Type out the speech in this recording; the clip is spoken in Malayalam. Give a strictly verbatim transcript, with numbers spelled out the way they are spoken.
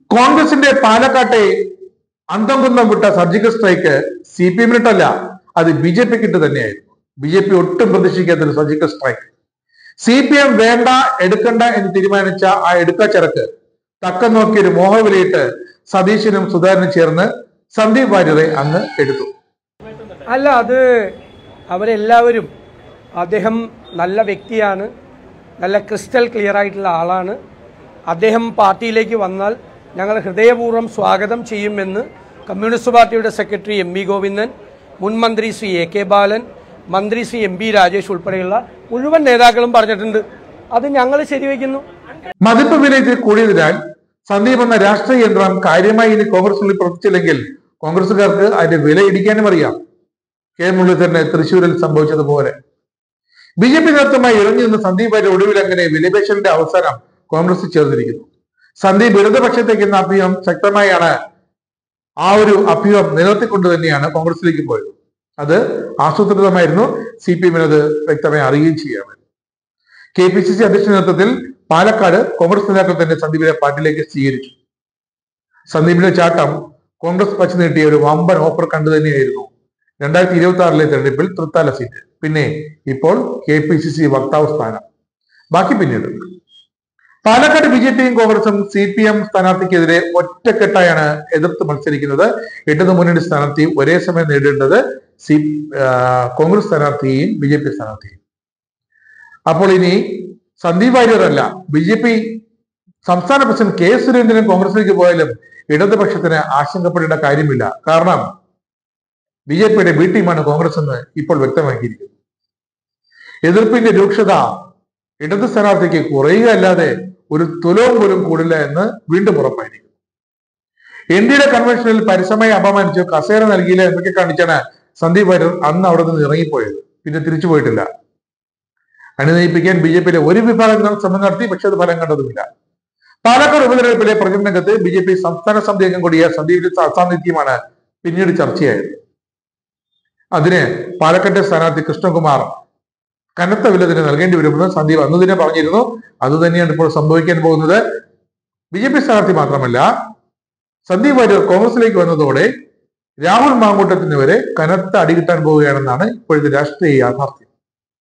കോൺഗ്രസിന്റെ പാലക്കാട്ടെ അന്തം കുന്തം വിട്ട സർജിക്കൽ സ്ട്രൈക്ക് സി പി എമ്മിനിട്ടല്ല, അത് ബി ജെ പിക്ക് ഇട്ട് തന്നെയായിരുന്നു. ബി ജെ പി ഒട്ടും പ്രതീക്ഷിക്കാത്ത ഒരു surgical strike. C P M വേണ്ട എടുക്കണ്ട എന്ന് തീരുമാനിച്ച ആ എടുക്കച്ചരക്ക് തക്കം നോക്കിയൊരു മോഹവിലയിട്ട് സതീശനും സുധാകരനും ചേർന്ന് സന്ദീപ് വാര്യരെ അങ്ങ് എടുത്തു. അല്ല, അത് അവരെല്ലാവരും, അദ്ദേഹം നല്ല വ്യക്തിയാണ്, നല്ല ക്രിസ്റ്റൽ ക്ലിയർ ആയിട്ടുള്ള ആളാണ്. അദ്ദേഹം പാർട്ടിയിലേക്ക് വന്നാൽ ഞങ്ങൾ ഹൃദയപൂർവ്വം സ്വാഗതം ചെയ്യുമെന്ന് കമ്മ്യൂണിസ്റ്റ് പാർട്ടിയുടെ സെക്രട്ടറി എം വി ഗോവിന്ദൻ, മുൻ മന്ത്രി ശ്രീ എ കെ ബാലൻ, മന്ത്രി ശ്രീ എം പി രാജേഷ് ഉൾപ്പെടെയുള്ള മുഴുവൻ നേതാക്കളും പറഞ്ഞിട്ടുണ്ട്. അത് ഞങ്ങൾ ശരിവയ്ക്കുന്നു. മതിപ്പ് വിലയിൽ കൂടിയതിനാൽ സന്ദീപ് എന്ന രാഷ്ട്രീയ യന്ത്രം കാര്യമായി ഇനി കോൺഗ്രസിൽ പ്രവർത്തിച്ചില്ലെങ്കിൽ കോൺഗ്രസുകാർക്ക് അതിന്റെ വില ഇടിക്കാനും അറിയാം. കെ മുരളീധരന് തൃശ്ശൂരിൽ സംഭവിച്ചതുപോലെ ബി ജെ പി നേതൃത്വമായി ഇറങ്ങി നിന്ന് സന്ദീപ് വാര്യർ ഒടുവിൽ അങ്ങനെ വിലപേശലിന്റെ അവസാനം കോൺഗ്രസ് ചേർന്നിരിക്കുന്നു. സന്ദീപ് ഇടതുപക്ഷത്തേക്ക് എന്ന അഭ്യൂഹം ശക്തമായാണ്. ആ ഒരു അഭ്യൂഹം നിലനിർത്തിക്കൊണ്ട് തന്നെയാണ് കോൺഗ്രസിലേക്ക് പോയത്. അത് ആസൂത്രിതമായിരുന്നു. സി പി എമ്മിന് അത് വ്യക്തമായി അറിയുകയും ചെയ്യാമായിരുന്നു. കെ പി സി സി അധ്യക്ഷ നേതൃത്വത്തിൽ പാലക്കാട് കോൺഗ്രസ് നേതാക്കൾ തന്നെ സന്ദീപിനെ പാർട്ടിയിലേക്ക് സ്വീകരിച്ചു. സന്ദീപിന്റെ ചാട്ടം കോൺഗ്രസ് പച്ച നീട്ടിയ ഒരു വമ്പൻ ഓഫർ കണ്ടു തന്നെയായിരുന്നു രണ്ടായിരത്തി ഇരുപത്തി ആറിലെ തെരഞ്ഞെടുപ്പിൽ തൃത്താല സീറ്റ്, പിന്നെ ഇപ്പോൾ കെ പി സി സി വക്താവ് സ്ഥാനം. ബാക്കി പിന്നീട്. പാലക്കാട് ബി ജെ പിയും കോൺഗ്രസും സി പി എം സ്ഥാനാർത്ഥിക്കെതിരെ ഒറ്റക്കെട്ടായാണ് എതിർത്ത് മത്സരിക്കുന്നത്. ഇടതു മുന്നണി സ്ഥാനാർത്ഥി ഒരേ സമയം നേരിടേണ്ടത് സി കോൺഗ്രസ് സ്ഥാനാർത്ഥിയെയും ബി ജെ പി സ്ഥാനാർത്ഥിയെയും. അപ്പോൾ ഇനി സന്ദീപ് വാര്യർ അല്ല, ബി ജെ പി സംസ്ഥാന പ്രസിഡന്റ് കെ സുരേന്ദ്രൻ കോൺഗ്രസിലേക്ക് പോയാലും ഇടതുപക്ഷത്തിന് ആശങ്കപ്പെടേണ്ട കാര്യമില്ല. കാരണം ബി ജെ പിയുടെ ബി ടീമാണ് കോൺഗ്രസ് എന്ന് ഇപ്പോൾ വ്യക്തമാക്കിയിരിക്കുന്നു. എതിർപ്പിന്റെ രൂക്ഷത ഇടത് സ്ഥാനാർത്ഥിക്ക് കുറയുക അല്ലാതെ ഒരു തുലവും പോലും കൂടില്ല എന്ന് വീണ്ടും ഉറപ്പായിരിക്കും. എൻ ഡിയുടെ കൺവെൻഷനിൽ പരസ്യമായി അപമാനിച്ചു, കസേര നൽകിയില്ല എന്നൊക്കെ കാണിച്ചാണ് സന്ദീപ് വാര്യർ അന്ന് അവിടെ നിന്ന് ഇറങ്ങിപ്പോയത്. പിന്നെ തിരിച്ചു പോയിട്ടില്ല. അനുനയിപ്പിക്കാൻ ബി ജെ പിയിലെ ഒരു വിഭാഗം ശ്രമം നടത്തി, പക്ഷെ അത് ഫലം കണ്ടതുമില്ല. പാലക്കാട് ഉപതെരഞ്ഞെടുപ്പിലെ പ്രചരണ രംഗത്ത് ബി ജെ പി സംസ്ഥാന സമിതി അംഗം കൂടിയ സന്ദീപിന്റെ അസാന്നിധ്യമാണ് പിന്നീട് ചർച്ചയായത്. അതിന് പാലക്കാട്ടെ സ്ഥാനാർത്ഥി കൃഷ്ണകുമാർ കനത്ത വില തന്നെ നൽകേണ്ടി വരുമെന്ന് സന്ദീപ് അന്ന് തന്നെ പറഞ്ഞിരുന്നു. അത് തന്നെയാണ് ഇപ്പോൾ സംഭവിക്കാൻ പോകുന്നത്. ബി ജെ പി സ്ഥാനാർത്ഥി മാത്രമല്ല, സന്ദീപ് വാര്യർ കോൺഗ്രസിലേക്ക് വന്നതോടെ രാഹുൽ മാങ്കൂട്ടത്തിന് വരെ കനത്ത അടി കിട്ടാൻ പോവുകയാണെന്നാണ് ഇപ്പോഴത്തെ രാഷ്ട്രീയ യാഥാർത്ഥ്യം.